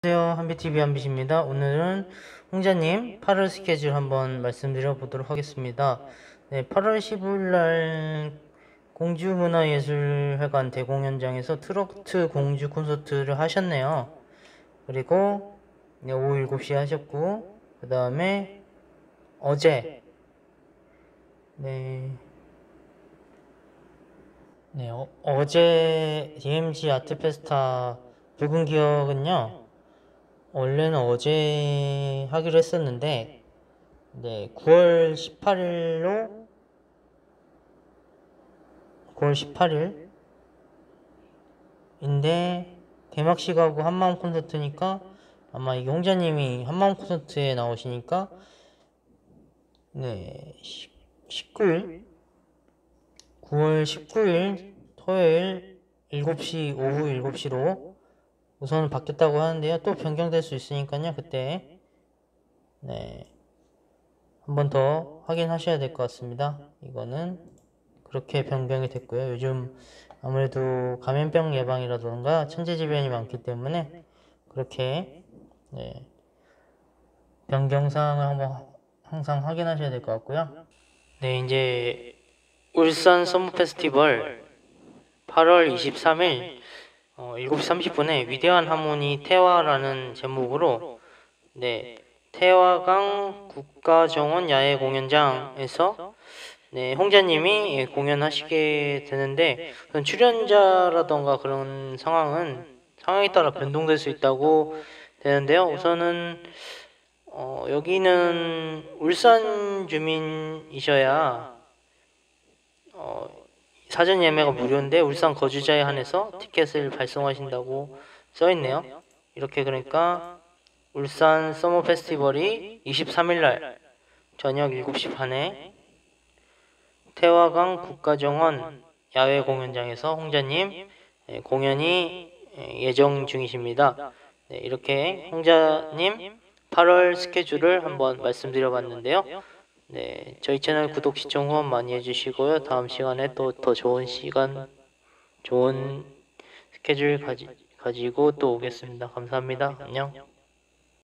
안녕하세요. 한비TV 한빛입니다. 오늘은 홍자님 8월 스케줄 한번 말씀드려 보도록 하겠습니다. 네, 8월 15일날 공주문화예술회관 대공연장에서 트로트 공주 콘서트를 하셨네요. 그리고 네, 오후 7시에 하셨고, 그 다음에 어제 네, 어제 DMZ 아트페스타 붉은 기억은요, 원래는 어제 하기로 했었는데, 네, 9월 18일인데, 개막식하고 한마음 콘서트니까, 아마 이게 홍자님이 한마음 콘서트에 나오시니까, 네, 19일, 9월 19일 토요일 7시, 오후 7시로 우선 바뀌었다고 하는데요. 또 변경될 수 있으니까요. 그때, 네, 한 번 더 확인하셔야 될 것 같습니다. 이거는 그렇게 변경이 됐고요. 요즘 아무래도 감염병 예방이라던가 천재지변이 많기 때문에 그렇게 네, 변경 사항을 한번 항상 확인하셔야 될 것 같고요. 네, 이제 울산 서머 페스티벌 8월 23일 7시 30분에 위대한 하모니 태화라는 제목으로 네, 태화강 국가정원 야외 공연장에서 네, 홍자님이 공연하시게 되는데, 출연자라던가 그런 상황에 따라 변동될 수 있다고 되는데요. 우선은 여기는 울산 주민이셔야 사전 예매가 무료인데 울산 거주자에 한해서 티켓을 발송하신다고 써있네요. 이렇게 그러니까 울산 서머 페스티벌이 23일날 저녁 7시 반에 태화강 국가정원 야외 공연장에서 홍자님 공연이 예정 중이십니다. 네, 이렇게 홍자님 8월 스케줄을 한번 말씀드려봤는데요. 네, 저희 채널 구독, 시청, 후원 많이 해주시고요. 다음 시간에 또 더 좋은 좋은 스케줄 가지고 또 오겠습니다. 감사합니다. 안녕.